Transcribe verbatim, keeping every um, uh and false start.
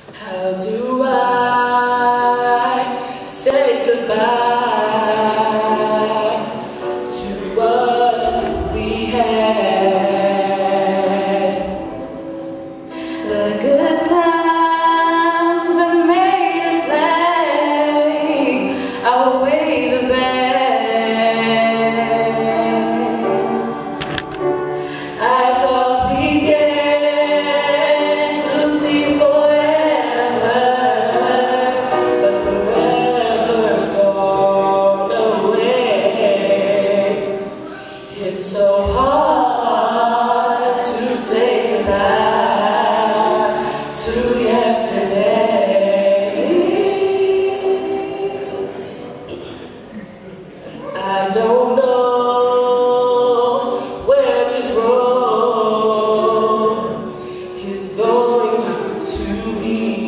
How do I say goodbye to what we had? The good times that made us laugh outweigh the bad. I thought we get to see forever, but forever's gone away. It's so hard to say goodbye to yesterday. I don't know where this road is going to lead.